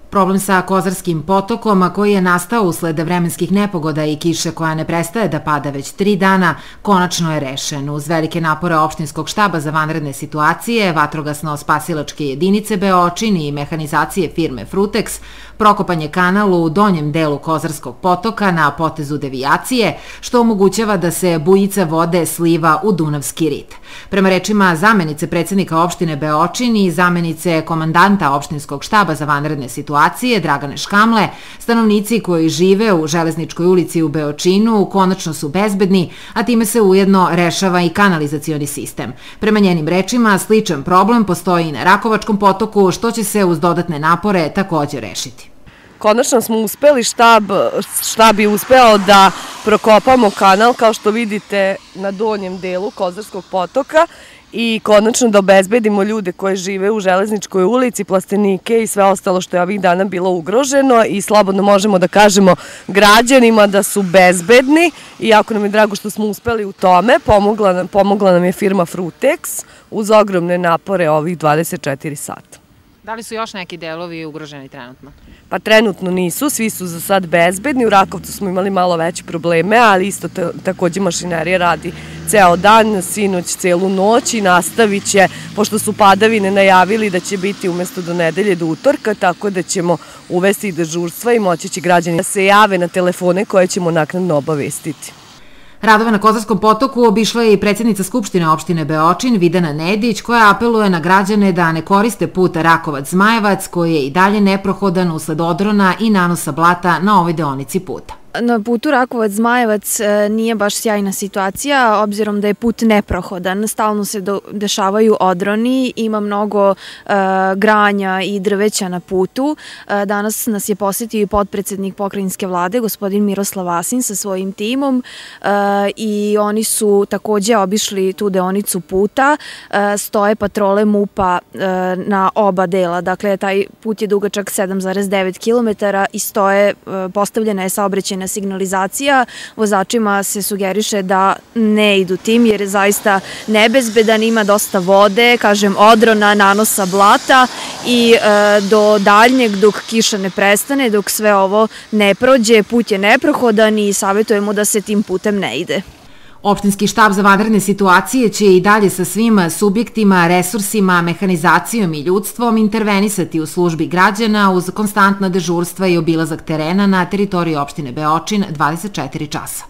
Problem sa Kozarskim potokom, koji je nastao usled vremenskih nepogoda i kiše koja ne prestaje da pada već 3 dana, konačno je rešen. Uz velike napore opštinskog štaba za vanredne situacije, vatrogasno-spasilačke jedinice Beočin i mehanizacije firme Frutex, prokopan je kanal u donjem delu Kozarskog potoka na potezu devijacije, što omogućava da se bujica vode sliva u Dunavski rit. Prema rečima zamenice predsednika opštine Beočin i zamenice komandanta opštinskog štaba za vanredne situacije Dragane Škamle, stanovnici koji žive u Železničkoj ulici u Beočinu konačno su bezbedni, a time se ujedno rešava i kanalizacioni sistem. Prema njenim rečima, sličan problem postoji i na Rakovačkom potoku, što će se uz dodatne napore takođe rešiti. Konačno smo uspeli, štab je uspeo da prokopamo kanal, kao što vidite, na donjem delu Kozarskog potoka i konačno da obezbedimo ljude koji žive u Železničkoj ulici, plastenike i sve ostalo što je ovih dana bilo ugroženo i slobodno možemo da kažemo građanima da su bezbedni i jako nam je drago što smo uspeli u tome. Pomogla nam je firma Frutex uz ogromne napore ovih 24 sata. Da li su još neki delovi ugroženi trenutno? Pa trenutno nisu, svi su za sad bezbedni. U Rakovcu smo imali malo veće probleme, ali isto takođe mašinerija radi ceo dan, sinoć celu noć i nastavit će, pošto su padavine najavili da će biti umesto do nedelje do utorka, tako da ćemo uvesti i dežurstva i moći će građani da se jave na telefone koje ćemo naknadno obavestiti. Radove na Kozarskom potoku obišla je i predsjednica Skupštine opštine Beočin, Vidana Nedić, koja apeluje na građane da ne koriste put Rakovac-Zmajevac, koji je i dalje neprohodan usled odrona i nanosa blata na ovoj deonici puta. Na putu Rakovac-Zmajevac nije baš sjajna situacija, obzirom da je put neprohodan. Stalno se dešavaju odroni, ima mnogo granja i drveća na putu. Danas nas je posetio i potpredsednik pokrajinske vlade, gospodin Miroslav Vasin, sa svojim timom i oni su takođe obišli tu deonicu puta. Stoje patrole MUP-a na oba dela. Dakle, taj put je dugačak 7,9 km i postavljena je saobraćajna signalizacija. Vozačima se sugeriše da ne idu tim jer je zaista nebezbedan, ima dosta vode, kažem odrona, nanosa blata i do daljnjeg dok kiša ne prestane, dok sve ovo ne prođe, put je neprohodan i savjetujemo da se tim putem ne ide. Opštinski štab za vanredne situacije će i dalje sa svim subjektima, resursima, mehanizacijom i ljudstvom intervenisati u službi građana uz konstantna dežurstva i obilazak terena na teritoriji opštine Beočin 24 časa.